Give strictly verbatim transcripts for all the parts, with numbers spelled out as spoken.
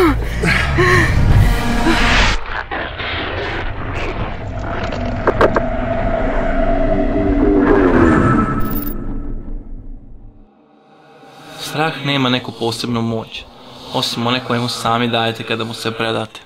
Strah nema neku posebnu moć, osim one koje mu sami dajete kada mu se predate.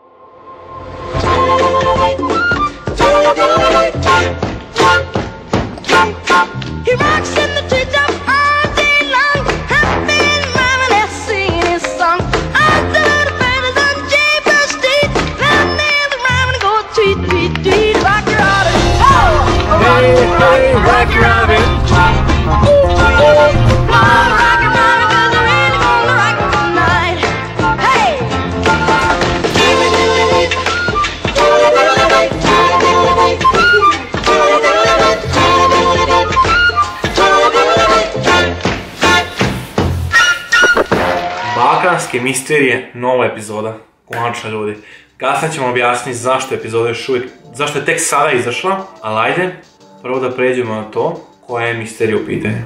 Balkanske misterije, nova epizoda, konačno ljudi. Kasnije ćemo objasniti zašto je epizoda još uvijek, zašto je tek sada izašla, ali ajde, prvo da pređemo na to koja je misterija u pitanju.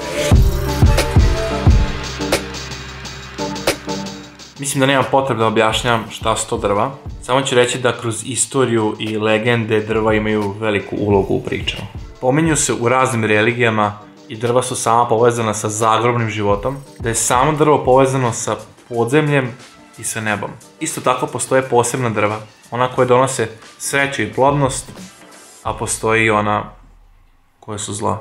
Mislim da nema potrebe da objašnjam šta su to drva, samo ću reći da kroz istoriju i legende drva imaju veliku ulogu u pričama. Pominju se u raznim religijama i drva su sama povezana sa zagrobnim životom, da je samo drvo povezano sa podzemljem i sa nebom. Isto tako postoje posebna drva, ona koje donose sreću i plodnost, a postoji i ona koje su zla.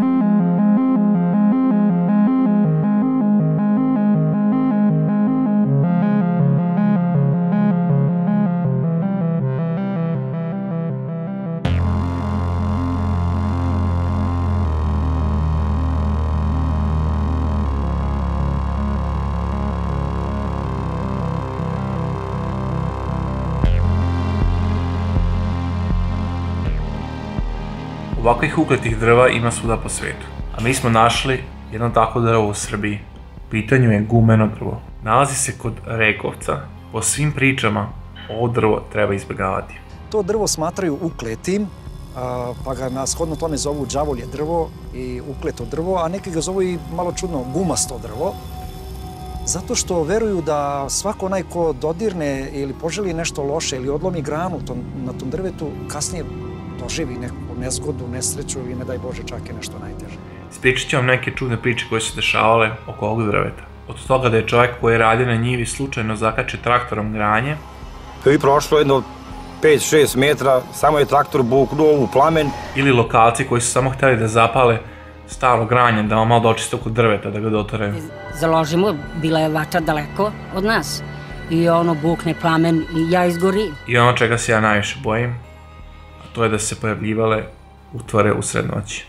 Ovakvih ukletih drva ima svuda po svijetu, a mi smo našli jedno takvo drvo u Srbiji. U pitanju je gumeno drvo. Nalazi se kod Rekovca. Po svim pričama, ovo drvo treba izbjegavati. To drvo smatraju ukletim, pa ga na shodno tome zovu đavolje drvo i ukleto drvo, a neki ga zovu i malo čudno gumasto drvo, zato što veruju da svako onaj ko dodirne ili poželi nešto loše ili odlomi granu na tom drvetu, kasnije doživi neku nezgodu, nesreću i ne daj Bože čak i nešto najteže. Ispričat ću vam neke čudne priče koje su se dešavale oko ovog drveta. Od toga da je čovjek koji je radio na njivi slučajno zakačio traktorom granje. To je prošlo jedno pet šest metra, samo je traktor buknuo u plamen. Ili lokalci koji su samo htjeli da zapale staro granje, da vam malo dočiste oko drveta, da ga dotoraju. Založimo, bila je vatra daleko od nas i ono bukne plamen i ja izgorim. I ono čega se ja najviše bojim, to je da se pojavljivale utvare usred noći.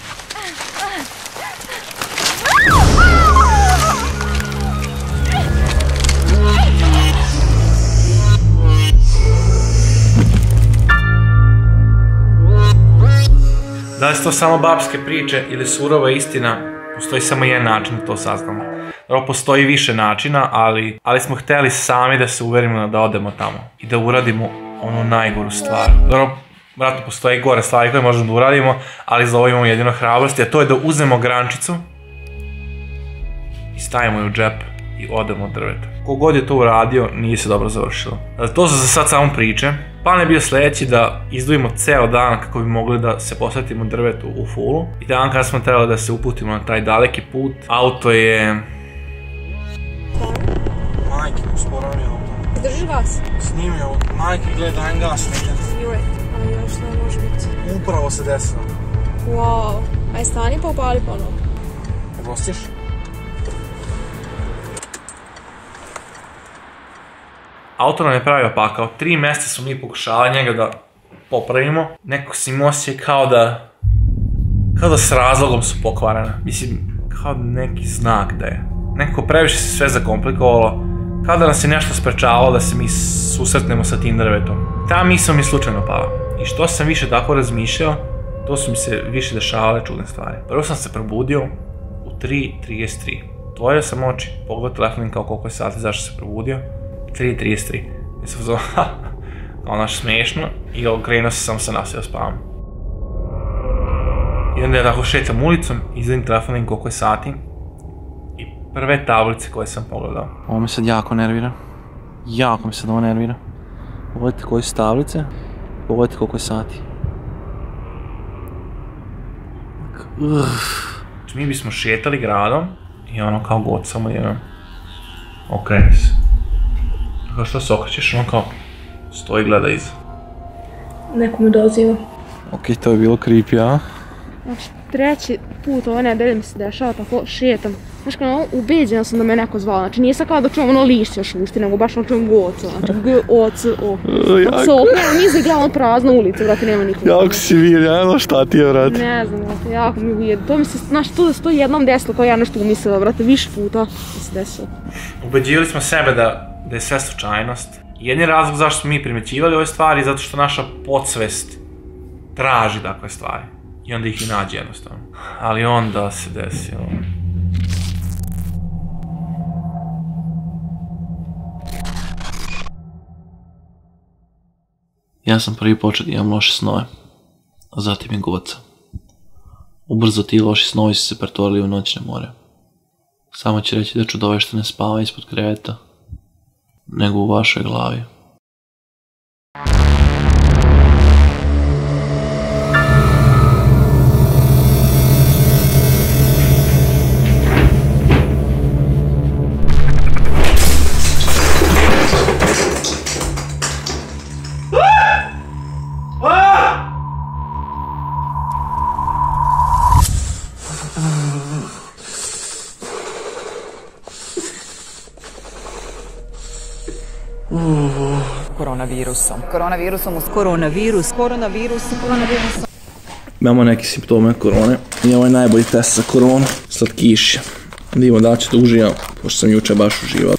Da li su to samo babske priče ili surova istina, postoji samo jedan način da to saznamo. Dobro, postoji više načina, ali, ali smo htjeli sami da se uverimo da odemo tamo i da uradimo onu najgoru stvar. Dobro, vratno postoji gore stvari koje možemo da uradimo, ali za ovo imamo jedino hrabrosti, a to je da uzmemo grančicu i stavimo je u džep i odemo od drveta. Kogod je to uradio, nije se dobro završilo. To su za sad samo priče. Plan je bio sljedeći da izdvojimo ceo dan kako bi mogli da se posvetimo drvetu u fullu. I dan kada smo trebali da se uputimo na taj daleki put, auto je... Majke, usporavi auto. Drži vas. Snimi auto. Majke, gledaj, dajem gas. Joj, ali još ne može biti. Upravo se desilo. Wow, aj stani pa upali ponovo. Prostiš? Auto nam je pravio pakao. Tri mjeseca smo mi pokušali njega da popravimo. Neko si imao osjećaj kao da... kao da s razlogom su pokvarena. Mislim, kao neki znak da je. Nekako previše se sve zakomplikovalo. Kao da nas je nešto sprečavalo da se mi susretnemo sa tim drvetom. Ta misao mi je slučajno pala. I što sam više tako razmišljao, to su mi se više dešavale čudne stvari. Prvo sam se probudio u tri trideset tri. Otvorio sam oči, pogledao telefon kao koliko je sati, zašto se probudio. tri trideset tri. I sam uzao, ha, kao naš smiješno, i okrenuo se, samo se nasio spavam. I onda ja tako šetam ulicom, izvedim telefon koliko je sati, i prve tablice koje sam pogledao. Ovo me sad jako nervira. Jako mi se ovo nervira. Pogledajte koje su tablice, pogledajte koliko je sati. Znači, mi bismo šetali gradom i ono kao god samo jedan okreni se. Kao što se okrećeš, ono kao stoji i gleda iza. Neko me doziva. Ok, to je bilo creepy, a? Znači, treći put ove nedelje mi se dešava tako šetam. Znaš kao, ubeđena sam da me neko zvao. Znači, nije sad kao da čujem ono lišća šušti, nego baš ono čujem goca. Znači, G, O, C, O. Znači, se okrenem niza i gledam prazna ulica, brate, nema nikog. Jako si vir, ja ne znam šta ti je, brate. Ne znam, brate, jako mi uvijed. To mi se, znaš, to da se to jednom desilo, kao ja nešto umislila, brate, više puta mi se desilo. Ubeđivali smo sebe da, da je sve slučajnost. Jedni razlog zašto smo mi primećivali ove stvari je zato što naša podsvest traži takve stvari. I onda ih i nađe jednostavno. Ali onda se desilo. Ja sam prvi počet imam loše snove, a zatim i goca. Ubrzo ti loši snovi su se pretvorili u noćne more. Samo će reći da čudovište ne spava ispod kreveta, nego u vašoj glavi. Koronavirusom. Koronavirusom, koronavirus, koronavirus, koronavirusom. Imamo neke simptome korone i ovo je najbolji test za koronu. Slatkiši. Da vidimo da li ćete uživati, pošto sam juče baš uživao.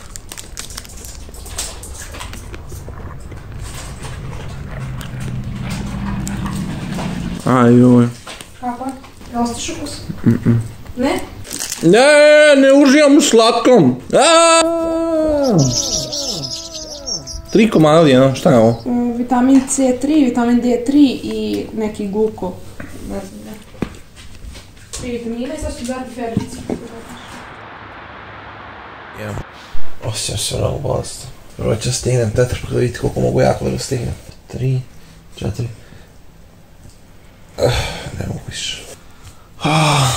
Aj joj. Kako? Ne ostaš ukus? Mm-mm. Ne? Ne, ne uživam u slatkom. Aaaa! Tri komada odjedno, šta je ovo? Vitamin C tri, vitamin D tri i neki gluko. Ne znam, ne. Tri vitamina i sad ću dati febricu. Osjećam se mnogo bolestno. Prvo ću stignem tetrapak da vidite koliko mogu jako da ga stignem. Tri, četiri. Uh, ne mogu više. Ah.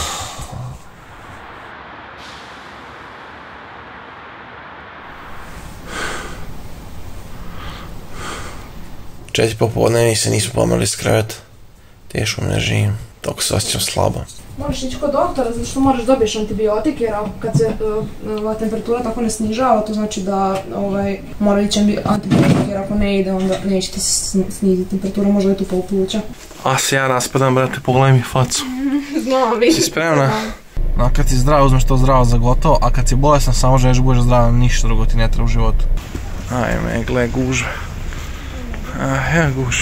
Četiri popodne mi se nismo pomerili s kreveta. Teško me ne živim. Toliko se osjećam slabo. Moraš ići kod doktora zato što moraš dobiješ antibiotik jer kad se uh, temperatura tako ne snižava, to znači da ovaj, mora ići antibiotik jer ako ne ide onda neće ti sniziti temperatura, možda je tu pol pluća. A se ja raspadam, brate, pogledaj mi facu. Znam, vidim. Si spremna? No, kad si zdrav, uzmeš to zdravo za gotovo, a kad si bolestan, samo želiš budeš zdrav, ništa drugo ti ne treba u životu. Ajme, gle, gužve. Ah, ja gužve.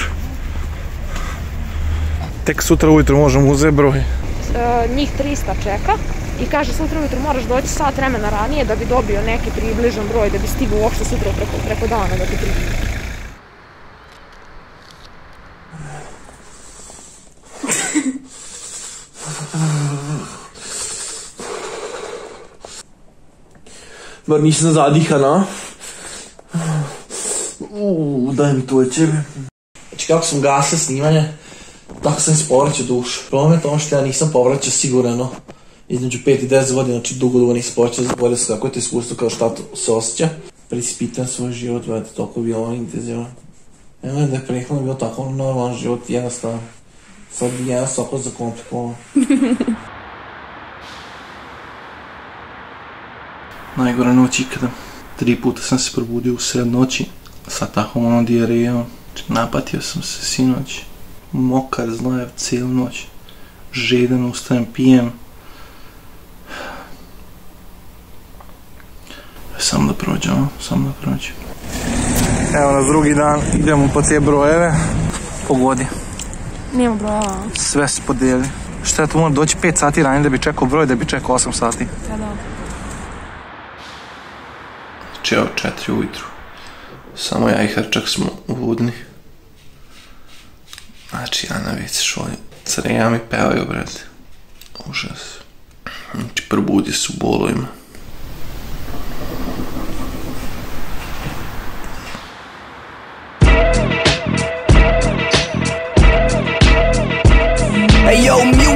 Tek sutra ujutro možemo uzeti broj. E, njih trista čeka i kaže sutra ujutro moraš doći sat vremena ranije da bi dobio neki približan broj, da bi stigao uopšte sutra preko, preko dana da ti približi. Bar nisam zadihan, a? Uuu, daj mi to čebe. Znači kako sam gasio snimanje, tako sam isporaćao dušu. Problem je to što ja nisam povraćao sigurno između pet i deset godina, znači dugo dugo nisam povraćao, zaboravio sam kako je to iskustvo, kao šta to se osjeća. Preispitam svoj život, vedete, toliko bilo ono intenzivan. Ja gledam da je prethodno bilo tako normalan život, jednostavno. Sad bi jedan soko zakomplikovan. Najgora noć ikada. Tri puta sam se probudio u sred noći sa takvom ono dijarijom. Napatio sam se sinoć. Mokar, zlajev, cijelu noć. Žedan, ustajem, pijem. Samo da prođem, samo da prođem. Evo nas drugi dan, idemo po te brojeve. Pogodi. Nijemo brojeva. Sve se podijeli. Šta je to, moram doći pet sati ranije da bi čekao broj, da bi čekao osam sati. Da, da. Znači evo četiri ujutru. Samo ja i Hrčak smo budni. Znači ja na već šolju. Crejam i pevaju, brate. Užas. Znači probudi se u bolovima.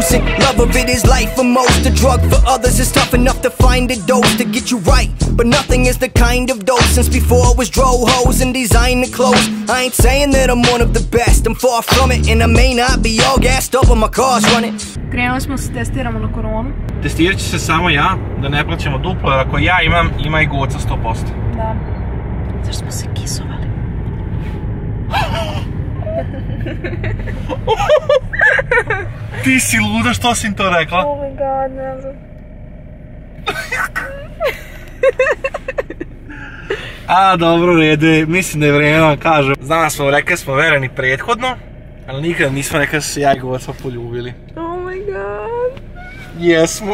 lucid. Love of it is life for most. A drug for others is tough enough to find a dose to get you right, but nothing is the kind of dose. Since before I was dro hoes and designer clothes, I ain't saying that I'm one of the best, I'm far from it, and I may not be all gassed up on my car's running. Krenuli smo se testiramo na koronu. Testirat će se samo ja, da ne plaćamo duplo, jer ako ja imam, ima i Goca sto posto. Da. Zašto smo se kisovali? Ti si luda, što si im to rekla? Oh my god, ne znam. A, dobro, rede, mislim da je vreme vam kažem. Znam smo, rekli smo vereni prethodno, ali nikada nismo rekli da su se ja i Goca poljubili. Oh my god. Jesmo.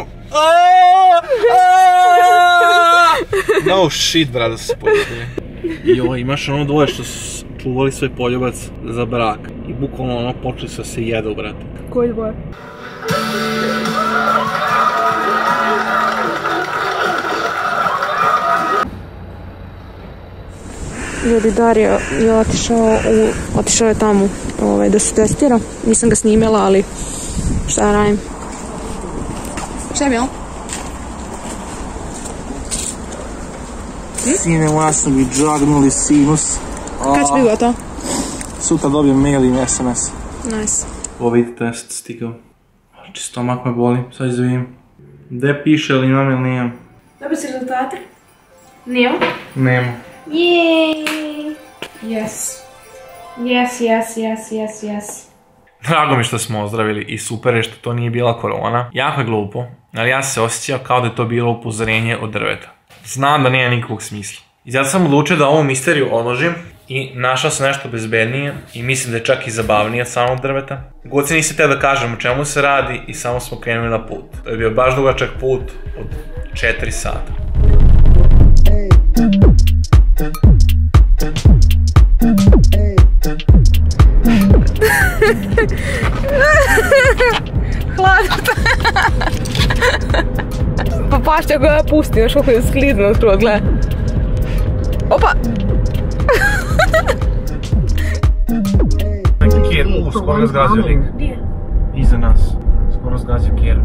No shit, brad, da su se poljubili. Joj, imaš ono dvoje što su čuvali svoj poljubac za brak. I bukvalno ono počeli su da se jedu, brate. Koji dvoje? Ljudi, Dario je otišao, u, otišao je tamo ovaj, da se testira. Nisam ga snimila, ali šta radim? Šta je bilo? Sine, moja smo mi džagnuli sinus. Kad će biti gotovo? Sutra dobijem mail i es em es. Nice. Ovo vidi test stigao. Znači, stomak me boli, sad ću da vidim. Gde piše ili imam ili nijem? Dobili si rezultate? Nijemo? Nemo. Jeeeej! Yes. Yes, yes, yes, yes, yes. Drago mi što smo ozdravili i super je što to nije bila korona. Jako je glupo, ali ja se osjećao kao da je to bilo upozorenje od drveta. Znam da nije nikakvog smisla. I zato sam odlučio da ovu misteriju odložim i našao sam nešto bezbednije i mislim da je čak i zabavnije od samog drveta. Goci nisi teo da kažem o čemu se radi i samo smo krenuli na put. To je bio baš dugačak put od četiri sata. Hladno. Pa pašće ako ja pustim, još kako je sklizno skroz, gledaj. Opa! Neki kjer, u, skoro ga zgazio lik. Gdje? Iza nas. Skoro zgazio kjer.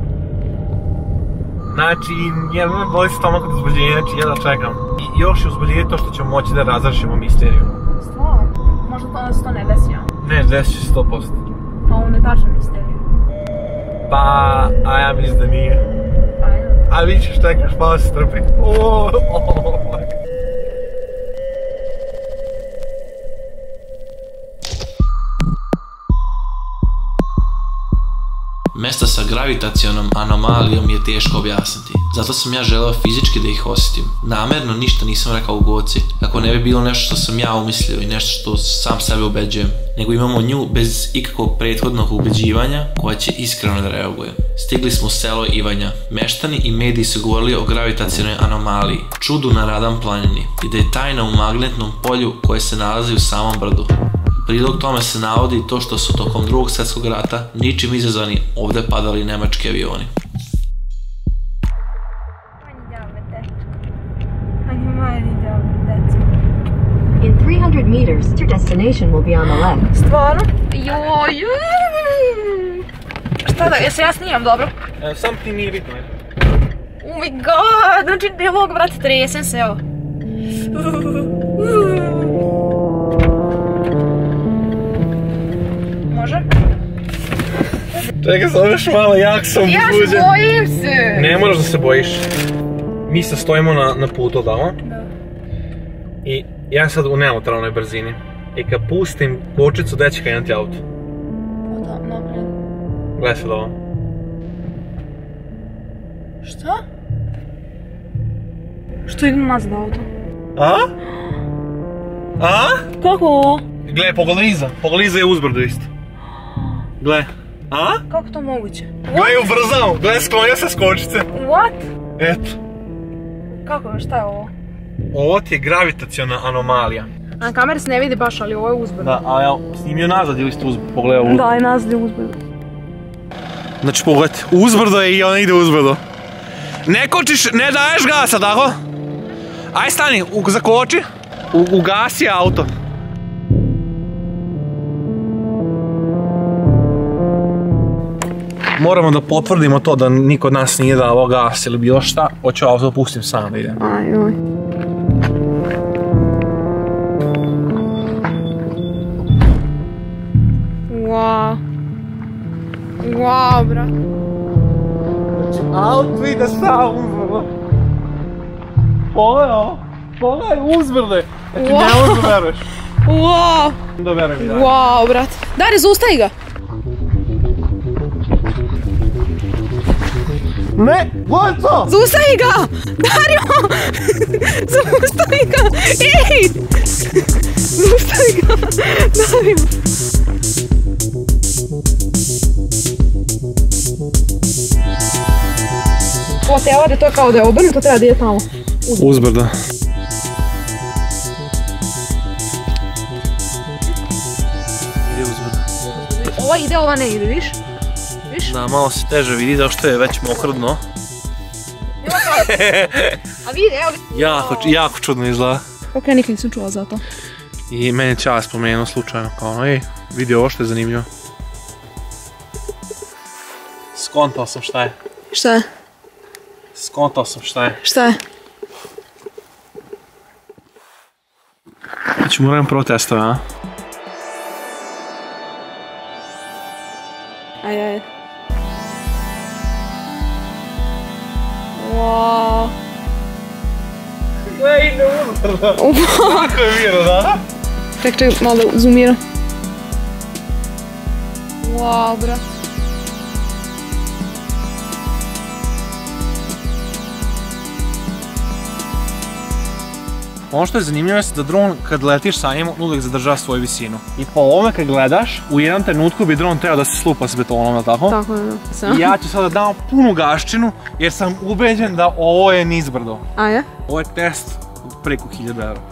Znači, jedan boli stomak od uzbudljenja, znači jedva čekam. I još je uzbudljenje to što ćemo moći da razrešimo misteriju. Stvarno? Možda to nas to ne desi, ja? Ne, desi će sto posto. Pa ovo ne tačna misterija. Pa, a ja mislim da nije. Ajde. A vi ćeš čekaš, pa se strpi. Oooo, oooo. Mesta sa gravitacionom anomalijom je teško objasniti, zato sam ja želeo fizički da ih osjetim. Namerno ništa nisam rekao u Goci, kako ne bi bilo nešto što sam ja umislio i nešto što sam sebe ubeđujem, nego imamo nju bez ikakvog prethodnog ubeđivanja koja će iskreno da reaguje. Stigli smo u selo Ivanja. Meštani i mediji su govorili o gravitacionoj anomaliji, čudu na Radan planini i da je tajna u magnetnom polju koje se nalazi u samom brdu. Prilog tome se navodi i to što su tokom drugog svjetskog rata ničim izazvani ovdje padali nemački avioni. In three hundred meters, your destination will be on the left. Stvarno? Joj. Šta da, jesam ja snimam dobro? E, sam ti nije bitno, je. Oh my god, znači ne mogu brati, tresem se, evo. Može? Čekaj, sam još malo, jak sam uzbuđen. Ja se bojim se! Ne moraš da se bojiš. Mi se stojimo na, na putu, da? Da. I ja sam sad u neutralnoj brzini. I kad pustim kočicu, gdje će krenuti auto? Pa da, naprijed. Gledaj sad ovo. Šta? Što ide nazad auto? A? A? Kako ovo? Gle, pogledaj iza. Pogledaj iza je uzbrdo isto. Gle. A? Kako to moguće? Gle, ubrzao. Gle, sklonio se s kočice. What? Eto. Kako, šta je ovo? Ovo ti je gravitaciona anomalija. Na kameri se ne vidi baš, ali ovo je uzbrdo. Da, a ja snimio nazad ili ste uzbrdo? Pogledaj ovo. Da, i nazad je uzbrdo. Znači pogledaj, uzbrdo je i ona ide uzbrdo. Ne kočiš, ne daješ gasa, tako? Aj stani, zakoči. Ugasi auto. Moramo da potvrdimo to da niko od nas nije davao gas ili bilo šta. Hoću auto pustim sam da idem. Aj, oj. Wow. Wow, brat. Auto ide sam uzbrdo. Pogledaj ovo. Pogledaj uzbrde. Znači ne možda veruješ. Wow. Da veruj mi, daj. Wow, brat. Dare, zaustavi ga. Ne, gledaj to! Zaustavi ga! Dario! Zaustavi ga! Ej! Zaustavi ga! Dario! Ovo te ovdje, to je kao da je obrnuto, treba da ide tamo. Uzbrdo. Ide uzbrdo. Ova ide, ova ne ide, viš? Viš? Da, malo se teže vidi, zašto je već mokro dno. A vidi, evo vidi. Jako, jako čudno izgleda. Ok, nikad nisam čula za to. I meni je Ćale spomenuo slučajno, kao ono, ej, vidi ovo što je zanimljivo. Skontao sam šta je. Šta je? Skontao sam šta je. Šta je? Znači moram prvo testove, a? Ajde, ajde. Wow. Gle, ide uzbrdo. Kako je miro, da? Ček, ček, malo da zoomiram. Wow, brat. Ono što je zanimljivo je da dron kad letiš sa njim, on uvijek zadržava svoju visinu. I po ovome kad gledaš, u jednom trenutku bi dron trebao da se slupa s betonom, jel' tako? Tako je, da. I ja ću sada dam punu gaščinu jer sam ubeđen da ovo je nizbrdo. A je? Ovo je test od preko hiljadu eura.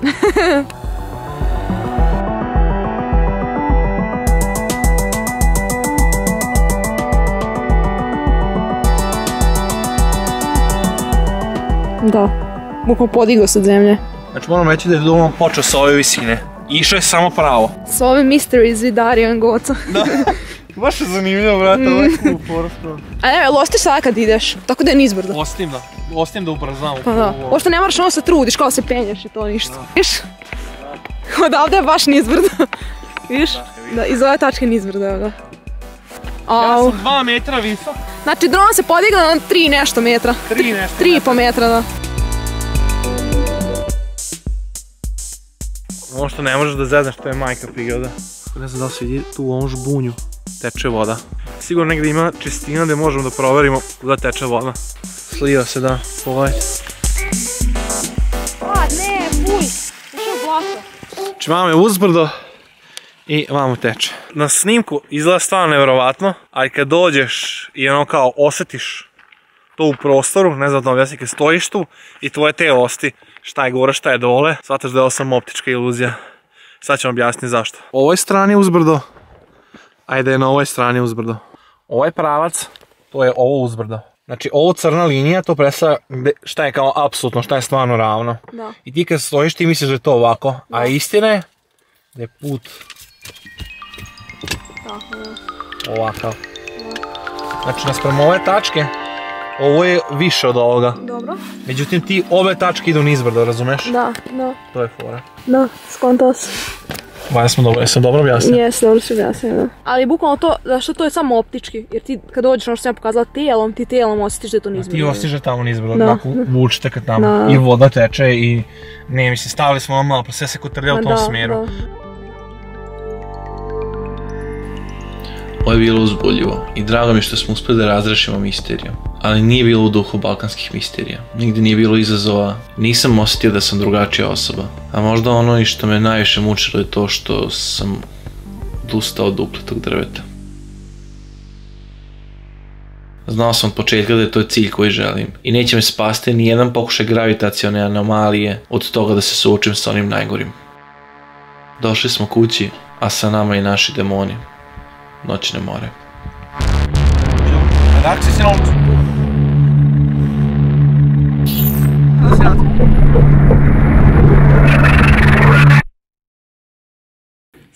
Da, bukvalno podigao se od zemlje. Znači moram reći da je dron počeo sa ove visine. Išao je samo pravo. S ove mysteries vid Dario and Goca. Da, baš je zanimljivo, brate, ovo je cool površno. A ne, lostiš sada kad ideš, tako da je nizbrdo. Ostim da, ostim da ubrzam. Pa da, ošto ne moraš ono se trudiš, kao se penješ i to ništa. Viš? Odavde je baš nizbrdo. Viš? Da, iz ove tačke nizbrdo, evo ga. Ja sam dva metra visok. Znači dron se podigla na tri nešto metra. Tri nešto. Tri i po metra, da. Ono što ne možeš da zeznaš, to je majka prigoda. Ne znam da li se vidi, tu u ovom žbunju teče voda. Sigurno negdje ima čistina gdje možemo da proverimo da teče voda. Slio se, da, pogledajte. A, ne, fuj, ušao blato. Znači vamo je uzbrdo i vamo teče. Na snimku izgleda stvarno nevjerovatno, ali kad dođeš i ono kao osjetiš to u prostoru, ne znam da vam objasnim, kad stojiš tu i tvoje telo osti šta je gore, šta je dole, shvataš da je ovo samo optička iluzija. Sad ću vam objasniti zašto. Ovoj strani uzbrdo, ajde je na ovoj strani uzbrdo. Ovaj pravac, to je ovo uzbrdo. Znači ovo crna linija, to predstavlja šta je kao apsolutno, šta je stvarno ravno. Da. I ti kad stojiš ti misliš da je to ovako, a istina je da je put ovakav. Znači naspram ove tačke, ovo je više od ovoga. Dobro. Međutim ti ove tačke idu nizbrdo, razumeš? Da, da. To je fora. Da, skontao sam. Ba, smo dobro, jesam dobro objasnio? Jes, dobro si objasnio, da. Ali bukvalno to, zašto to je samo optički, jer ti kad dođeš ono što sam ja pokazala tijelom, ti tijelom osjetiš da je to nizbrdo. Ti osjetiš da je tamo nizbrdo, Da. tako vučite kad tamo. Da. I voda teče i ne, mislim, stavili smo malo, pa sve se kotrlja u Ma tom da, smjeru. da. Ovo je bilo uzbudljivo i drago mi što smo uspjeli da razrešimo misteriju. Ali nije bilo u duhu balkanskih misterija. Nigdje nije bilo izazova, nisam osjetio da sam drugačija osoba. A možda ono i što me najviše mučilo je to što sam odustao od dupletog drveta. Znao sam od početka da je to cilj koji želim i neće me spasti ni jedan pokušaj gravitacione anomalije od toga da se suočim sa onim najgorim. Došli smo kući, a sa nama i naši demoni. Noćne more. Redakcija si na ulicu.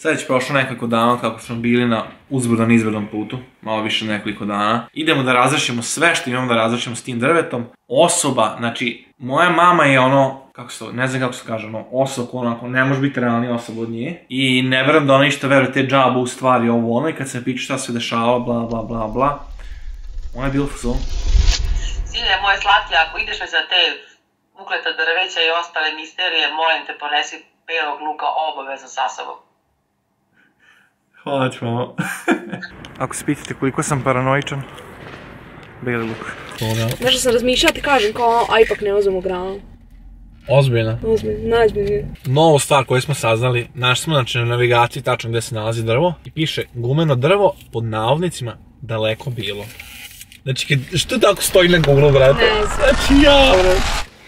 Sad već prošlo nekoliko dana kako smo bili na uzbrdan izbrednom putu, malo više nekoliko dana. Idemo da razrešimo sve što imamo da razrešimo s tim drvetom. Osoba, znači, moja mama je ono, kako se to, ne znam kako se kaže, ono, osoba, onako, ne može biti realni osoba od nje. I ne verujem da ona ništa veruje te džabu u stvari ovo ono i kad se piče šta se dešava, bla bla bla bla. Ona je bila u fazonu. Sine, moje slatke, ako ideš me za te ukleta drveća i ostale misterije, molim te ponesi belog luka obavezno sa sobom. Hvala ti, mama. Ako se pitate koliko sam paranoičan, beli luk. Nešto sam razmišljala, ti kažem kao, a ipak ne uzmemo granu. Ozbiljno? Ozbiljno, najzbiljnije. Novu stvar koju smo saznali, našli smo znači na navigaciji tačno gde se nalazi drvo i piše gumeno drvo pod navodnicima daleko bilo. Znači, što tako stoji na Google, brate? Ne znam. Znači, ja, brate.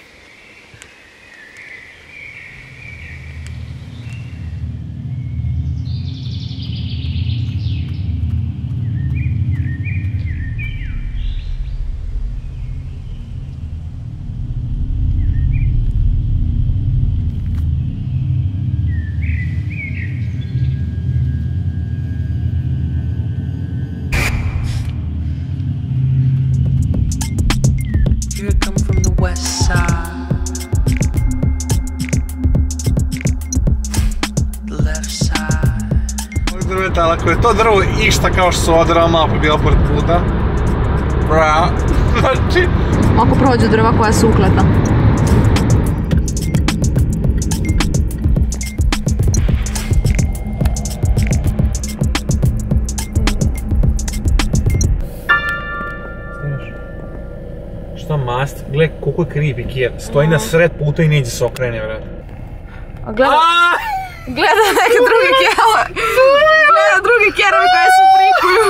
Ako je to drvo išta kao što su ova drva mapa bila pored puta, bra, znači... Ako prođu drva koja su ukleta. Šta mast? Gle koliko je creepy kjer, stoji na sred puta i neđe se okrene, vrat. A gleda... Gleda neke druge kjele. Gleda druge kjerovi koje se prikuju.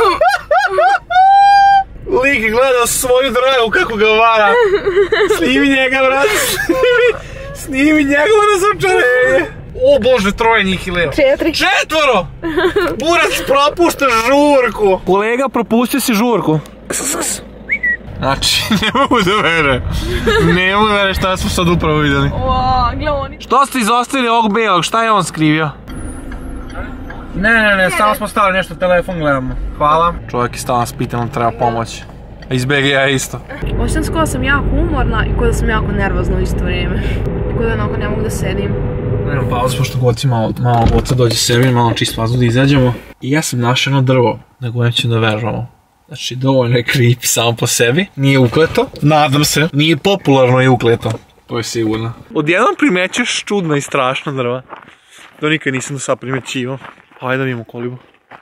Lik je gledao svoju dragu kako ga vara. Snimi njega, brat. Snimi njega na razočarenje. O bože, troje njih i leo. Četiri. Četvoro! Burac propušta žurku. Kolega, propustio si žurku. Znači, ne mogu da vere. Ne mogu da vere šta smo sad upravo vidjeli. Gle oni. Što ste izostavili ovog belog? Šta je on skrivio? Ne, ne, ne, samo smo stali nešto, telefon gledamo. Hvala. Čovjek je stao nas pitan, on treba pomoć. A iz B G A isto. Osjećam se kao da sam jako umorna i kao da sam jako nervozna u isto vrijeme. I kao da onako ne mogu da sedim. Idemo pauzu, pošto goci malo goca dođe sebi, malo čist vazduh da izađemo. I ja sam našao jedno drvo, na kojem ćemo da vežbamo. Znači, dovoljno je creepy samo po sebi. Nije ukleto, nadam se. Nije popularno i ukleto. To je sigurno. Odjednom primećeš čudna i strašna drva. To nikad nisam do sad primećivao. Hajde da vidimo kolibu.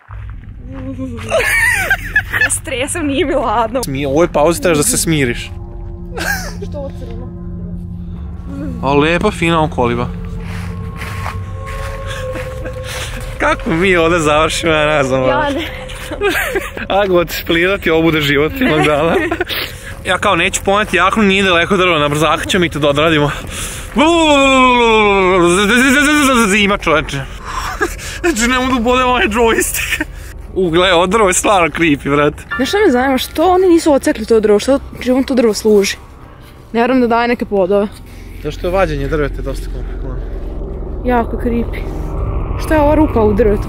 Ja stresam, nije mi ladno. U ovoj pauzi trebaš da se smiriš. Što ovo crno? A lepa, fina koliba. Kako mi ovdje završimo, ja ne znam. Ja ne. Ako ćeš plirati, ovo bude život jednog dana. Ja kao neću poneti jaknu, nije daleko drvo, na brzaka ćemo mi to da odradimo. Zima, čoveče. Znači ne mogu da bodem ovaj joystick. U, gledaj, ovo drvo je stvarno creepy, vrati. Znaš šta me zanima, što oni nisu ocekli to drvo, što čemu to drvo služi? Ne vjerujem da daje neke plodove. Zašto je vađenje drveta dosta komplikovano. Jako creepy. Šta je ova ruka u drvetu?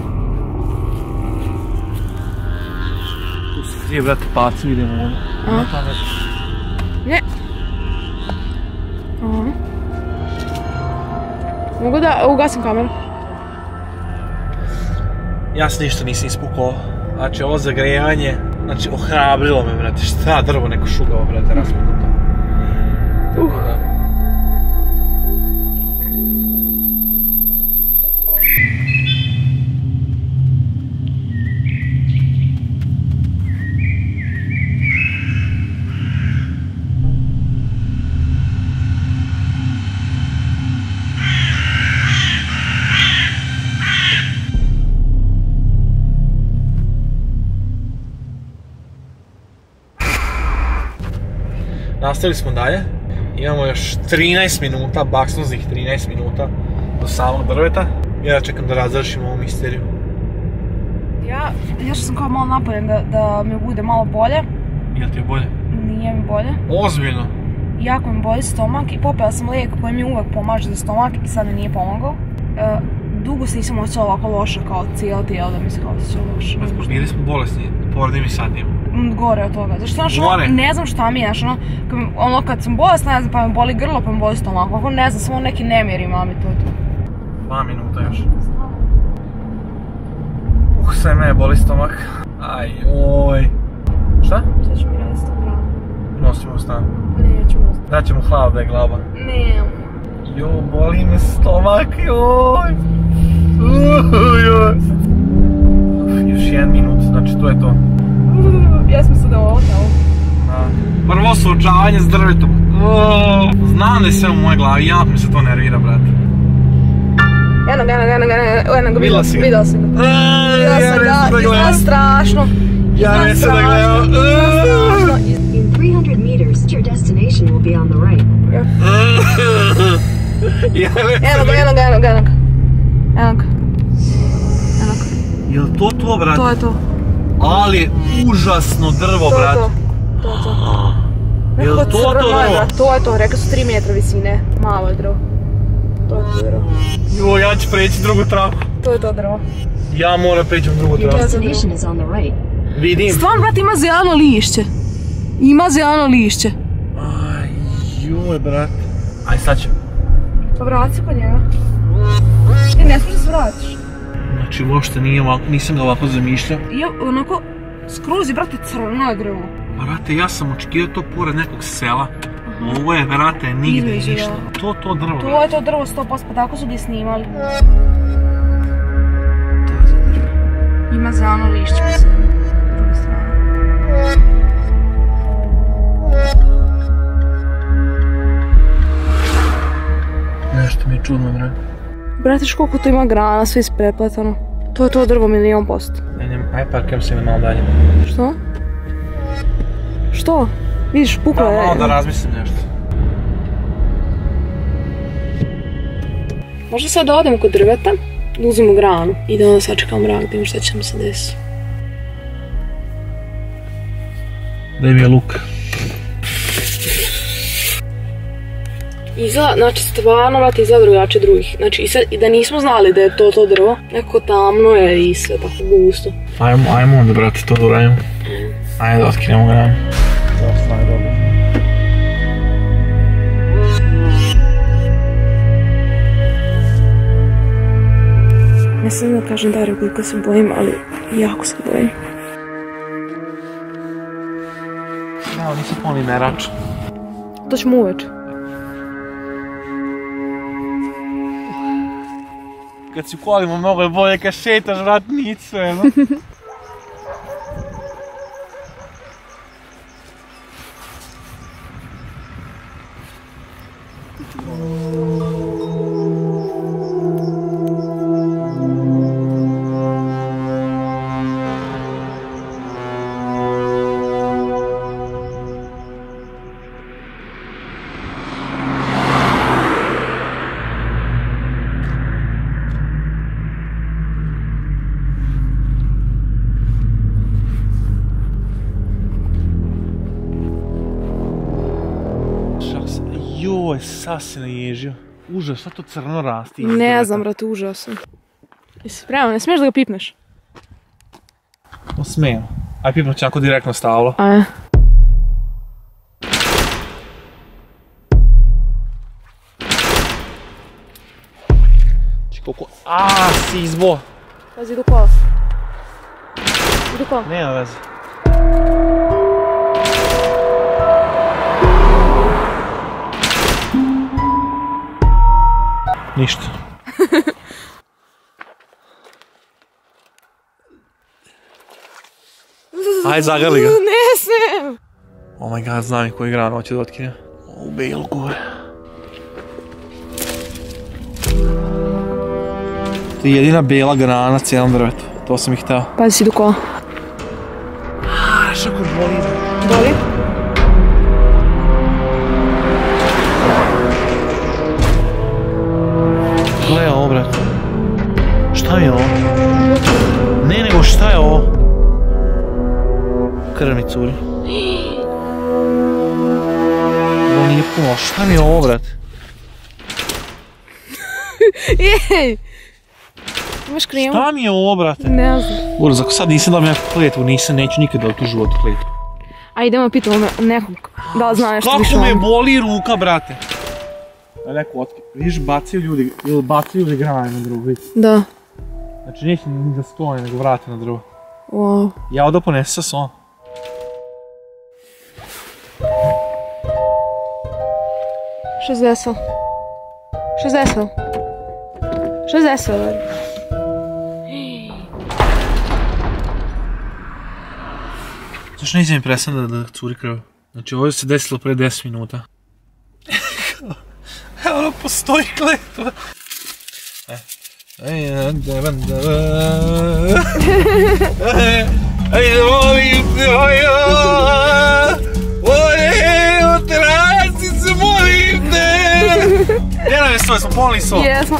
Tu su dvije, brate, paci, vidimo ono. Ne. Mogu da ugasim kameru? Ja se ništa nisam ispukao. Znači, ovo zagrejanje, znači, ohrabrilo me, brate. Šta drvo neko šugao, brate, raspunuto. Uh. Nastavili smo dalje, imamo još trinaest minuta, baksnuzih trinaest minuta do samog drveta. Ja čekam da razrešimo ovu misteriju. Ja, ja što sam kao malo napaden da, da mi bude malo bolje. Jel ti je bolje? Nije mi bolje. Ozbiljno? Jako mi boli stomak i popela sam lijek koji mi uvek pomaže za stomak i sad mi nije pomogao. E, dugo se nisam osjećala ovako loše kao cijelo tijelo da mi se kao osjećala loše. Bili smo bolesni, povredi mi sad njim. Gore od toga, zašto znaš ono, ne znam šta mi je, znaš ono, kad, ono, kad sam bolesna, ne znam, pa me boli grlo, pa me boli stomak, ovako ne znam, samo neki nemir imam i to je to. Dva minuta još. Uh, sve me boli stomak. Aj, oj. Šta? Šta ću mi raditi s tom glavom? Nosimo u stan. Nećemo u stan. Daćemo hlad da je glava. Ne. Jo, boli me stomak, joj. Uh, joj. Još jedan minut, znači to je to. Ja sam sada ovo tamo. Prvo suočavanje s drvetom. Znam da je sve u mojoj glavi, jako mi se to nervira, brate. Eno ga, eno ga, eno ga, eno ga, videla si ga. Videla sam ga. Videla sam ga, izgleda strašno. Ja ne se da gledam. In three hundred meters, your destination will be on the right. Eno ga, eno ga, eno ga, eno ga. Eno ga. Eno ga. Jel to to, brate? To je to. Ali užasno drvo, brate. To je to. To je to. Jel to to drvo? To je to, rekao su tri metra visine. Malo je drvo. To je to drvo. Jo, ja ću preći drugu traku. To je to drvo. Ja moram preći u drugu traku. Vidim. Stvarno, brate, ima zeleno lišće. Ima zeleno lišće. Aj, joj, brate. Aj, sad ću. Pa vrati se kod njega. Ti ne smiješ da se vratiš. Znači, uopšte nije ovako, nisam ga ovako zamišljao. I onako, skroz je, brate, crno je drvo. Brate, ja sam očekio to pored nekog sela. Ovo je, brate, nigde i ništa. To, to drvo. To je to drvo sto posto, pa tako su ga snimali. Ima zeleno lišće po sebi, s druge strane. Nešto mi je čudno, brate. Brate, što koliko to ima grana, sve isprepletano. To je to drvo milijon posto. Ne, ne, aj parkam se malo dalje. Što? Što? Vidiš, puklo je. Da, malo da razmislim nešto. Možda sad da odemo kod drveta, da uzimo granu i da onda sačekamo mrak, da imamo šta će nam se desiti. Daj mi je luk. Izgleda, znači stvarno, vrati, izgleda drugačije drugih. Znači, i, sad, i da nismo znali da je to to drvo, nekako tamno je i sve tako gusto. Ajmo, ajmo onda, brate, to da uradimo. Ajde da otkinemo granu. To stvarno je dobro. Ne sam da kažem Dariju koliko se bojim, ali jako se bojim. Ja, nisam poli merač. To ćemo uveče. Kad si u kolima mnogo je bolje kad šetaš, vrat, nicu, jedno. Joj, sad se naježio. Užas, šta to crno rasti? Ne znam, brate, užasno. Jesi spreman, ne smiješ da ga pipneš? No smijem. Aj pipnut će onako direktno stavlo. Ajde. Či koliko... Aaaa, si izbo! Pazi, idu kola. Idu kola. Nema veze. Ništa. Ajde, zagrli ga. Ne smijem. Oh my god, znam i koji granu hoće da otkine. U belu gore. To je jedina bela grana na cijelom drvetu. To sam ih hteo. Pazi, si idu kola. Aaaa, što kod boli. Boli? Gledaj ovo, brate. Šta je ovo? Ne, nego šta je ovo? Krv mi curi. Ovo nije puno, šta mi je ovo, brate? Jej! Imaš kremu? Šta mi je ovo, brate? Ne znam. Uraz, ako sad nisam dao mi neku kletvu, nisam, neću nikad da tu životu kletvu. A idemo pitamo nekog da li zna nešto više. Kako me boli ruka, brate? Da neko otkri. Vidiš, bacaju ljudi, ili bacaju ljudi grane na drvo, vidi. Da. Znači neće ni da stoje, nego vrate na drvo. Wow. Ja odo ponesu sa son. Što se desilo? Što se desilo? Što se desilo? Zašto neće mi prestane da curi krv? Znači ovo se desilo pre deset minuta. Evo ono postoji kletva. Ajde molim te, oje, otraci se, molim te. Gdje nam je svoj, smo polni so? Jesmo.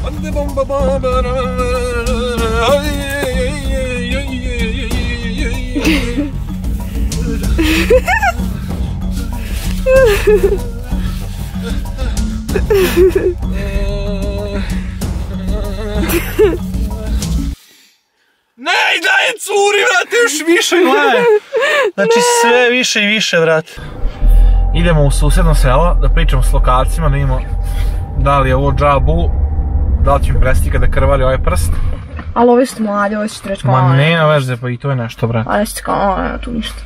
Ne, daj curi, vrate, još više gledaj. Znači sve više i više, vrate. Idemo u susjedno selo da pričamo s lokalcima, da vidimo da li je ovo džabu, da li će mi prestati kada krvari ovaj prst. Ali ovi su mladi, ovi su treći kao... Ma nema veze, pa i to je nešto, brate. Ali ste kao, nema tu ništa.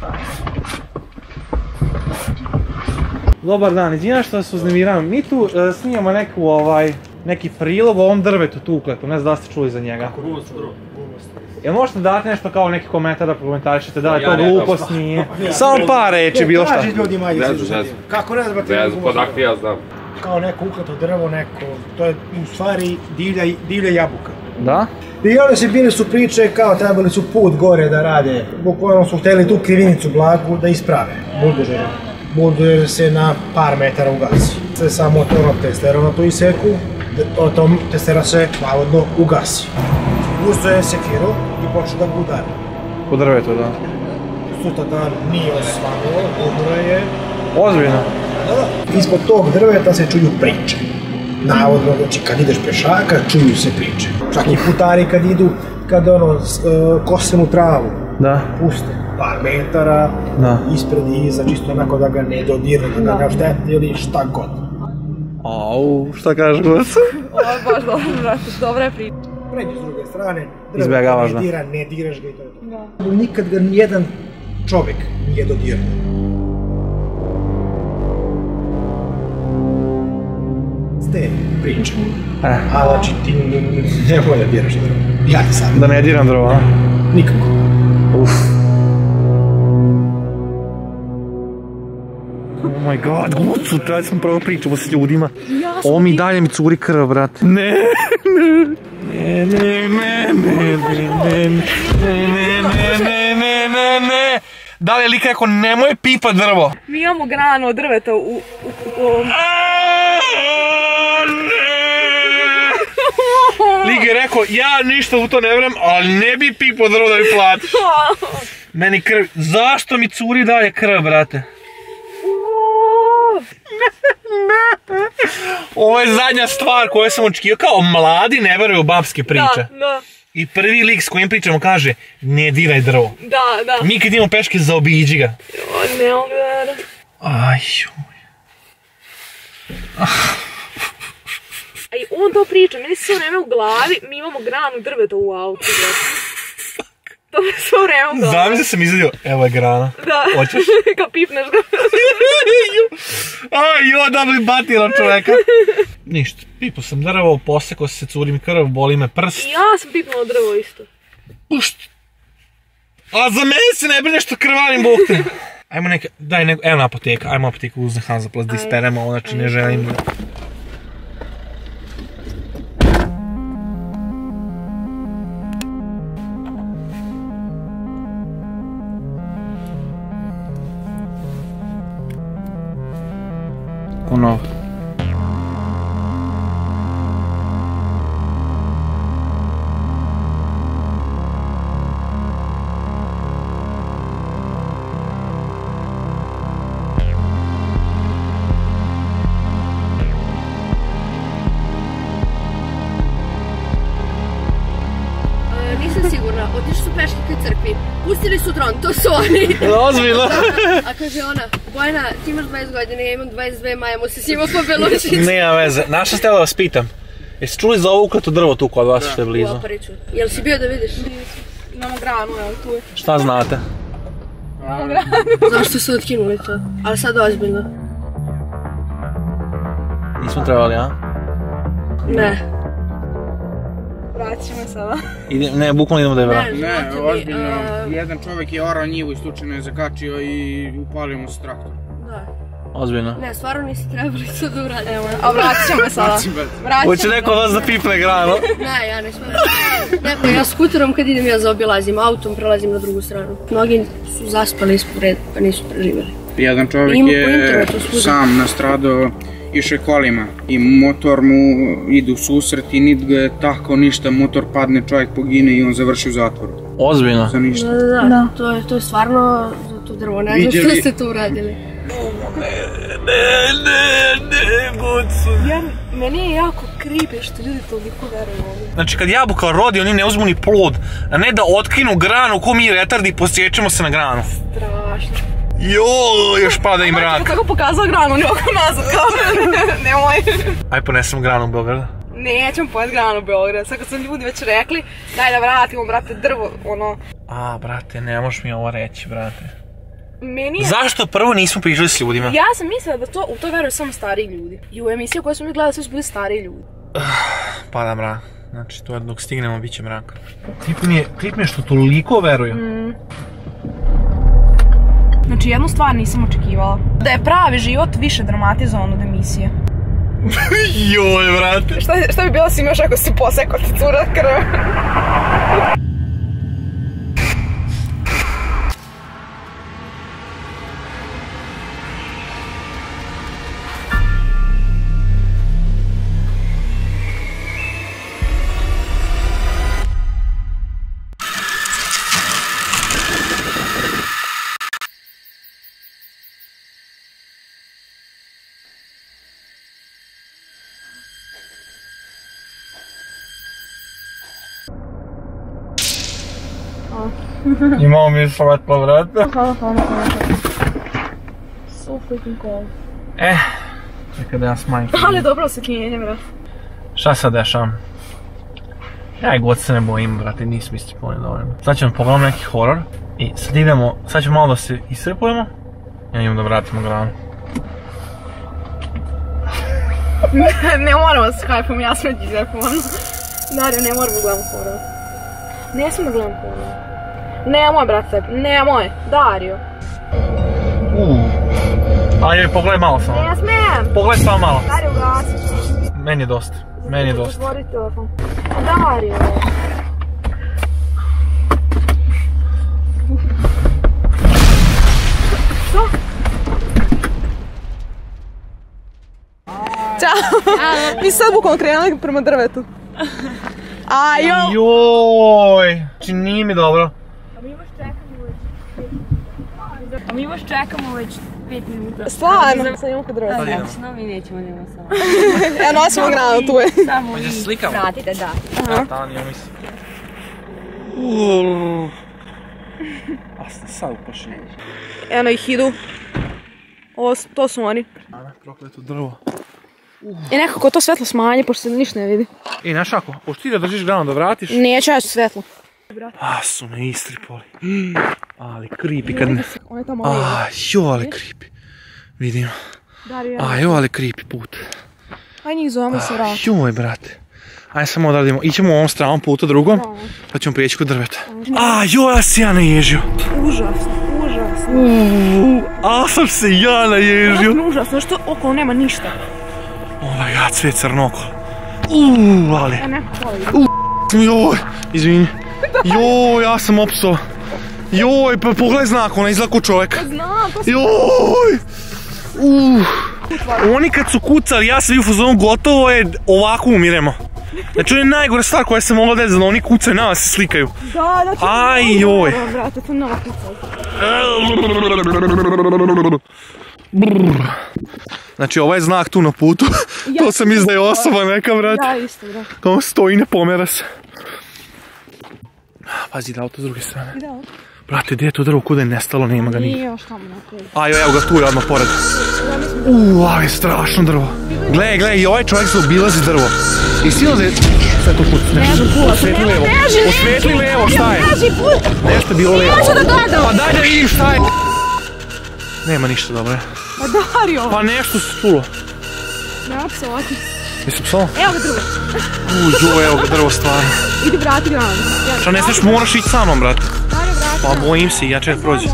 Dobar dan, izvina što vas uznemiram. Mi tu snimamo neku, ovaj, neki prilog o ovom drvetu tu ukletu, ne znam da ste čuli za njega. Kako glupost, bro? Jel možete dati nešto kao neki komentar da prokomentarišete, da li je to glupost, nije? Samo par reči, bilo šta. Kaži ljudima iz ljudi. Kako ne znate ne znam, podakle ja znam. Kao neko ukleto drvo, neko, to je u stvari divlja jabuka. Da? I one se bile su priče kao trebali su put gore da rade, bukvalno su htjeli tu krivinicu blagu da isprave, buldožerom. Buldožer se na par metara ugasi. Se sa motornom testerom na tu iseku, tom testera se navodno ugasi. Usto je sekiru i počeo da budari. Po drvetu, da. Sutradan nije osvanuo, udro je... Ozbiljno? Da, ispod tog drveta se čuju priče. Navodno, znači kad ideš pešaka, čuju se priče. Čak i putari kad idu, kad ono, kosenu travu, da, puste par metara, da, ispred i iza, čisto onako da ga ne dodirne, da ga štete ili šta god. Au, šta kažeš, gost? Ovo je baš dobro, brate, dobra je priča. Pređi s druge strane, izbjegavaš ga. Ne dira, ne diraš ga i to je to. Nikad ga nijedan čovjek nije dodirao. Ste priče. A znači ti nemoj da diraš drvo. Ja ti sam. Da ne diram drvo, a? Nikako. Uf. Oh my god, gucu, treba sam prvo pričamo s ljudima. Ovo mi dalje mi curi krv, brate. Ne, ne. Ne, ne, ne, ne, ne, ne, ne, ne, ne, ne, ne, ne. Da li je lik rekao nemoj pipa drvo? Mi imamo granu od drveta u... Lik je rekao ja ništa u to ne vrem, ali ne bi pipo drvo da mi platiš. Meni krv, zašto mi curi dalje krv, brate? Ovo je zadnja stvar koju sam očekio, kao mladi ne veruju u babske priče. Da, da. I prvi lik s kojim pričamo kaže, ne diraj drvo. Da, da. Mi kad idemo peške, zaobiđi ga. Ne mogu da verujem. Aj, juj. A i on to priča, meni se sve vreme u glavi, mi imamo granu drveta u autu. To mi sve vreme u glavi. Znam da sam izvedio, evo je grana. Da, hoćeš? kao pipneš ga. Aj, jo, da bi batila čoveka. Ništa, pipao sam drvo, posekao se, curi mi krv, boli me prst. I ja sam pipnula drvo isto. Pušt. A za mene se ne brine što krvarim, bog te. Ajmo neka, daj neko, evo na apoteka, ajmo apoteka uzne Hansaplast da isperemo ovo, znači ne želim da... Ono... nisam sigurna, otišli su peške ka crkvi, pustili su dron, to su oni. Ozbiljno? A kaže ona, Bojana, ti imaš dvadeset godina, ja imam dvadeset dve, majemo se s njima po belušici. Nema veze, našta ste da vas pitam. Jesi čuli za ovo ukleto drvo tu kod vas što je blizu? U Opariću. Jel si bio da vidiš? Imamo granu, evo tu je. Šta znate? Imamo granu. Zašto su otkinuli to? Ali sad ozbiljno. Nismo trebali, a? Ne. Vratit ćemo sada. Ne, bukvalno idemo da je vratimo. Ne, ozbiljno. Jedan čovjek je orao njivu i slučajno je zakačio i upalio mu se traktor. Da. Ozbiljno. Ne, stvarno nisi trebali to da uradim. Evo, a vratit ćemo sada. Hoće neko od vas da pipne granu? Ne, ja ne smijem. Ne, pa ja skuterom kad idem ja zaobilazim, autom prelazim na drugu stranu. Mnogi su zaspali ispred pa nisu preživjeli. Jedan čovjek je sam nastradao, išao kolima i motor mu ide u susret i nit ga je tako ništa, motor padne, čovjek pogine i on završi u zatvoru. Ozbiljno? Za ništa. Da, da, da, to je, to je stvarno za to drvo, ne znam što ste to uradili. Ne, ne, ne, ne, Gocu. Ja, meni je jako creepy što ljudi toliko veruju ovdje. Znači kad jabuka rodi, oni ne uzmu ni plod, a ne da otkinu granu ko mi retardi i posjećemo se na granu. Strašno. Joj, još pada i mrak. Kako tako pokazao granu, ne oko nazad, kao nemoj. Aj ponesem granu u Beograda. Nećemo pojeti granu u Beograda, sad kad su ljudi već rekli, daj da vratimo, brate, drvo, ono. A, brate, ne možeš mi ovo reći, brate. Meni je... Zašto prvo nismo pričali s ljudima? Ja sam mislila da to, u to veruju samo stariji ljudi. I u emisiji koje smo mi gledali, sve su bili stariji ljudi. Pada mrak. Znači, to dok stignemo, bit će mrak. Klip mi je što toliko veruju. Mm. Znači, jednu stvar nisam očekivala. Da je pravi život više dramatizovan od emisije. Joj, brate. Šta, šta bi bilo si imaš ako si posekao ti cura krv? Imamo mi svetlo, brate. Hvala, hvala, hvala. So freaking cold. Eh, čekaj da ja smanjim. Ali dobro osjetljenje, brate. Šta sad dešavam? Ja i god se ne bojim, brate, nisam istripovani dovoljno. Sad ćemo pogledati neki horor i sad idemo, sad ćemo malo da se istripujemo i idemo da vratimo granu. Ne moramo s hajpom, ja sam ti izrepom. Dario, ne moramo da gledamo horor. Ne smemo da gledamo horor. Nemoj, brate, nemoj, Dario. Ajde, pogledaj malo samo. Ne smijem. Pogledaj samo malo. Dario, ugasi. Meni je dosta, meni je dosta. Otvori telefon. Dario. Što? Ćao. Mi sad bukvalno krenuli prema drvetu. Ajo. Joj, či nije mi dobro. A mi baš čekamo već pet minuta. Stvarno? Sad imamo kod drveta. Pa nećemo, mi nećemo, nema samo. Ja nosimo granu, tu je. Samo vi pratite, da. Aha. Ja mislim. A ste sad upašili. Eno ih idu. Ovo, to su oni. Prokleto drvo. I nekako to svetlo smanje, pošto se ništa ne vidi. I znaš ako, hoćeš ti da držiš granu da vratiš? Neću, ja ću svetlo. A, su me istripali. Ali creepy kad ne... On je tamo ali. A, jo, ali creepy. Vidim. A, jo, ali creepy put. Aj njih zovemo se vrati. Joj, brate. Ajde samo odradimo. Ićemo u ovom stranom putu drugom, pa ćemo prijeći kod drveta. A, joj, ja se ja naježio. Užasno, užasno. A, sam se ja naježio. Užasno, užasno, što okolo nema ništa. Ovaj ja, sve crno okolo. Uuu, ali. Ja neko hvala. Joj, izvini. Joj, ja sam opsao. Joj, pa pogledaj znak, ona izgleda ko čovjek. Znam, to sam... Joj! Uuuu. Oni kad su kucali, ja sam bio u fazonu, gotovo je, ovako umiremo. Znači, on je najgore stvar koja se mogla desiti, da oni kucaju na vas se slikaju. Da, da, to aj, joj. Brate, to nama kucaju. Znači, ovaj znak tu na putu, to sam mislim da je osoba neka, brate. Ja isto, brate. Kao stoji, ne pomera se. Pazi da auto s druge strane. Ide auto. Brate, gdje je to drvo, kuda je nestalo, nema ga nigdje. Nije još tamo napravio. A evo ga, tu je odmah pored. Uuu, ovo je strašno drvo. Gle, gle, i ovaj čovjek se obilazi drvo. I silo da je... Šta je to put? Osvetli levo. Osvetli levo, šta je? Nešto je bilo levo. Pa daj da vidim šta je. Nema ništa dobro. Pa Dario! Pa nešto se čulo. Nema psovati. Jesi psao? Evo ga drvo. Uđo, evo ga drvo stvarno. Idi vrati granu. Šta ne smiješ, moraš ići sa mnom, brate. Dario, vrati. Pa bojim se, ja ček prođi.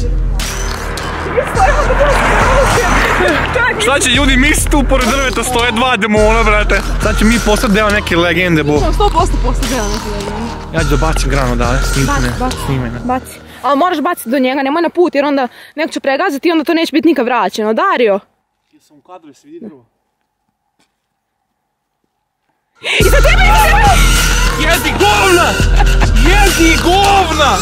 Šta će ljudi misliti tu pored drveta stoje dva demona, brate? Sad će mi postati deo neke legende, bo. sto posto postati deo neke legende. Ja ću da bacim granu dale, snimaj me. Baci. Ali moraš baciti do njega, nemoj na put jer onda neko će pregaziti i onda to neće biti nikad vraćeno. Dario! Jesam u kadru, jesi vidi drvo? Iza tebe, iza tebe! Jezi govna! Jezi govna!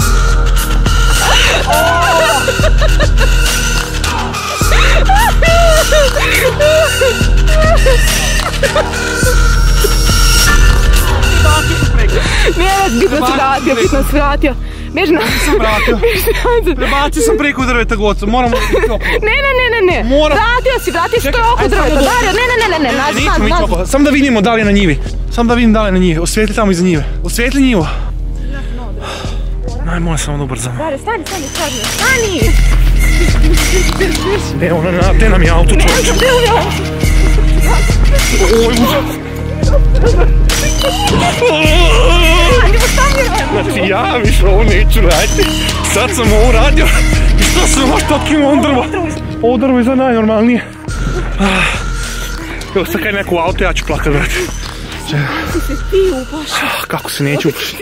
Ne, bitno si vratio, bitno si vratio. Beži na... Sam vratio. Prebacio sam preko drveta goca, moramo... Ne, ne, ne, ne, ne. Vratio si, vratio si to oko drveta. Dario, ne, ne, ne, ne, nazad, nazad, nazad. Samo da vidimo da li je na njivi. Samo da vidim da li je na njivi. Osvijetli tamo iza njive. Osvijetli njivu. Aj, moram samo da ubrzam. Dario, stani, stani, stani, stani! Ne, ona na... Gde nam je auto, čovječ? Ne znam, gde nam je auto? Oj, znači ja više ovo neću raditi. Sad sam ovo uradio i šta sam baš tokim ovom drvo. Ovo drvo je za najnormalnije. Evo sad kad je neko u auto ja ću plakat, brate. Kako se ti upašao? Kako se neću upašati?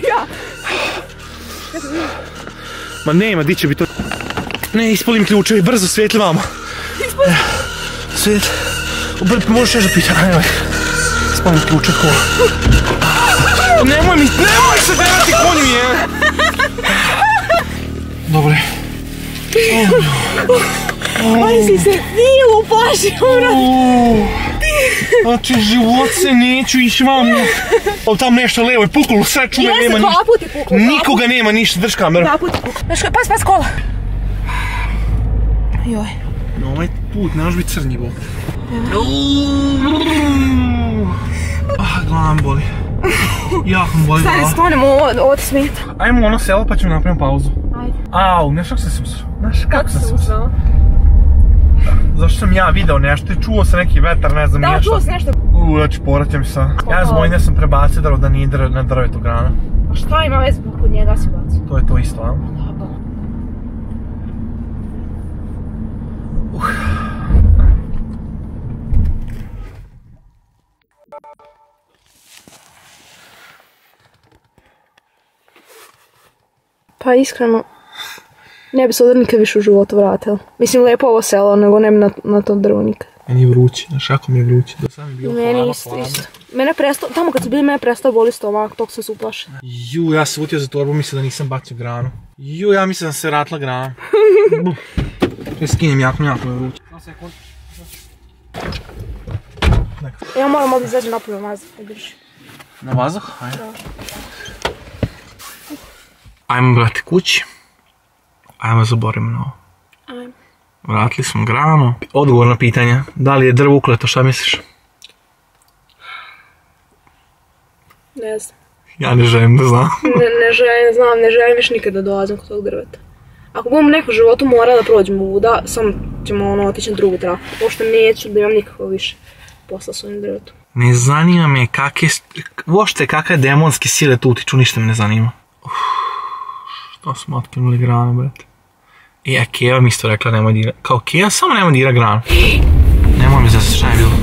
Ma nema, di će biti to... Ne, ispalim ključevi, brzo svijetli vamo. Ispalim? Svijetli. Možeš još da pitam, nemoj. Ispalim ključe kola. Nemoj mi, nemoj se derati konju je! Dobre. Ali si se ti upašao, brate. Znači, život se neću ići vam. Ovo tam nešto levo je puklo, sve čume, nema ništa. Jeste, dva puta je puklo. Nikoga nema ništa, drž kameru. Dva puta je puklo. Znaš kaj, pas, pas kola. Joj. No, ovaj put ne može biti crnji, bo. Ah, glavam boli. Jako mi boli glava. Stani, stanemo, ovo ti smeta. Ajmo ono selo pa ćemo napraviti pauzu. Ajde. Au, znaš kako sam se usrao? Znaš kako sam se usrao? Zašto sam ja video nešto i čuo sam neki vetar, ne znam nije što. Da, čuo sam nešto. Uuu, ja ću povratim se. Ja zbojim da sam prebacio drvo da nije na drvetu grana. A šta ima veze kod njega si bacio? To je to isto, a? Da, da. Uh. Pa iskreno, ne bi se ovdje nikad više u životu vratila. Mislim, lijepo ovo selo, nego ne bi na, na to drvo nikad. Meni je vruće, znaš kako mi je vruće, da sam je bilo hladno, hladno. Meni isto, isto. Mene prestao, tamo kad su bili, mene prestao boli stomak, tog sam se uplašen. Ju, ja se utio za torbu, mislim da nisam bacio granu. Ju, ja mislim da se ratla grana. Sve skinem, jako, jako je vruće. Ja moram ovdje izaći napolje na vazduh, drži. Na vazduh? Ajde. Ajmo, brate, kući. Ajmo, zaboravimo na ovo. Ajmo. Vratili smo granu. Odgovor na pitanje, da li je drvo ukleto, šta misliš? Ne znam. Ja ne želim da znam. ne, ne želim, znam, ne želim više nikad da dolazim kod tog drveta. Ako budemo neko životu mora da prođemo vuda, sam ćemo ono otići na drugu traku. Pošto neću da imam nikakvo više posla s ovim drvetom. Ne zanima me kakve, uopšte kakve demonske sile tu utiču, ništa me ne zanima. Uf, što smo otkinuli granu, brate. I a Keva mi isto rekla nemoj dira. Kao Keva, samo nemoj dira granu. Nemoj mi zase šta je bilo.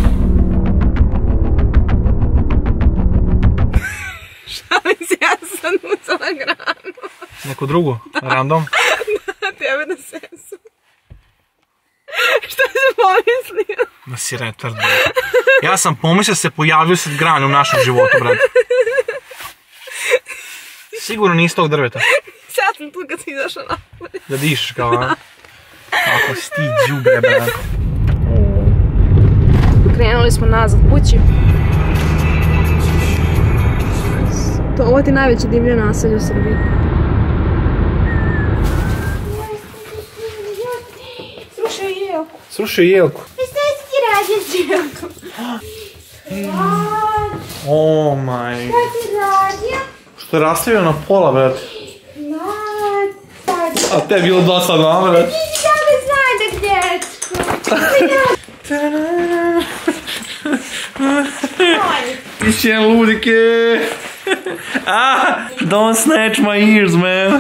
Šta mi se, ja sam ucala granu. Neko drugo? Random? Da, tebe da sesu. Šta si pomislio? Da si retard. Ja sam pomislio da se pojavio sad grane u našem životu, brate. Sigurno nisi tog drveta. Sad sam tu kad si izašao napolje. Da dišeš kao, a? Kako si ti džubre, brate. Krenuli smo nazad kući. To, ovo ti je najveće divlje naselje u Srbiji. Srušio Jelku. Šta si ti radio s Jelkom? Oh my. Šta ti radio? Što je rastavio na pola, brate. Mat, A te je bilo dosadno, a brate? Ti da li znadak, dečko? Ti si jedan ludike. Ah, don't snatch my ears, man.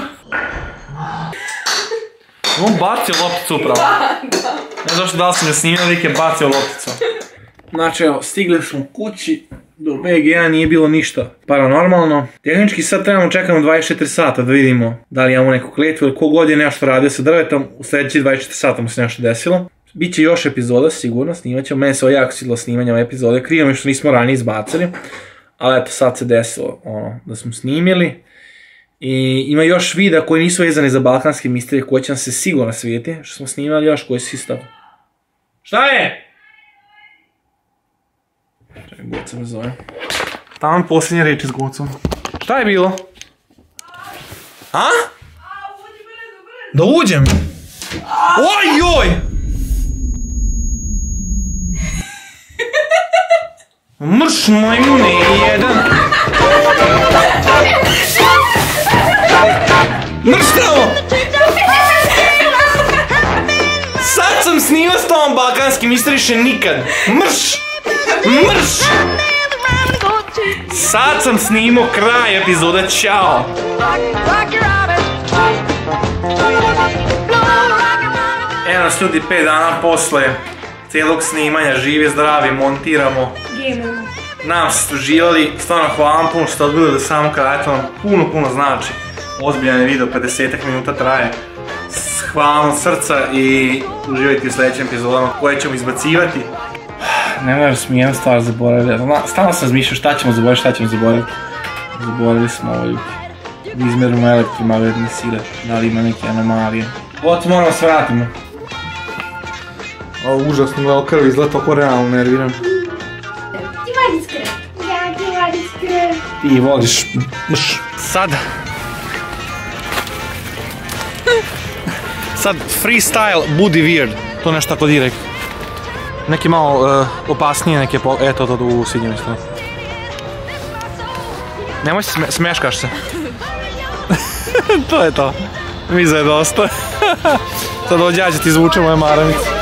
On bacio lopticu upravo. Ne znam što da li sam ga snimio, lik je bacio lopticu. Znači evo, stigli smo kući, do B G a nije bilo ništa paranormalno. Tehnički sad trebamo čekamo dvadeset četiri sata da vidimo da li imamo neku kletvu ili kogod je nešto radio sa drvetom, u sljedeći dvadeset četiri sata mu se nešto desilo. Biće još epizoda sigurno, snimat ćemo, meni se ovo jako svidilo snimanje ove epizode, krivo mi što nismo ranije izbacili, ali eto sad se desilo ono, da smo snimili. I ima još videa koji nisu vezani za balkanske misterije koji će nam se sigurno svijeti, što smo snimali još koji su isto. Šta je? Čekaj, Goca me zove. Tamo posljednje reči s Gocom. Šta je bilo? A? Da uđem? Oj, joj! Mrš majmune jedan! Mrš tamo! Sad sam snimao s tom balkanskim istoriše nikad! Mrš! Mrš! Sad sam snimao kraj epizoda, čao! Evo nas ljudi pet dana posle cijelog snimanja, živi, zdravi, montiramo. Nam ste uživali, stvarno hvala vam puno što ste odbili do samog kraja, to nam puno puno znači. Ozbiljan je video, pedesetak minuta traje. Hvala vam od srca i uživajte u sljedećim epizodama koje ćemo izbacivati. Ne možda smo jednu stvar zaboravili, stalno sam razmišljao šta ćemo zaboraviti, šta ćemo zaboraviti. Zaboravili smo ovo ljudi. Da izmerimo elektromagnetne sile, da li ima neke anomalije. Ovo moramo se vratimo. Ovo užasno gledalo krvi, izgleda toliko realno nerviram. Ti voliš krv. Ja ti voliš krv. Ti voliš mš. Sad. Sad freestyle budi weird. To nešto tako direkt. Neki malo uh, opasnije, neke po... Eto to u svidnjem isto. Nemoj se sme, smeškaš se. To je to. Miza je dosta. Sad ovdje ja ću ti izvučem moje maramice.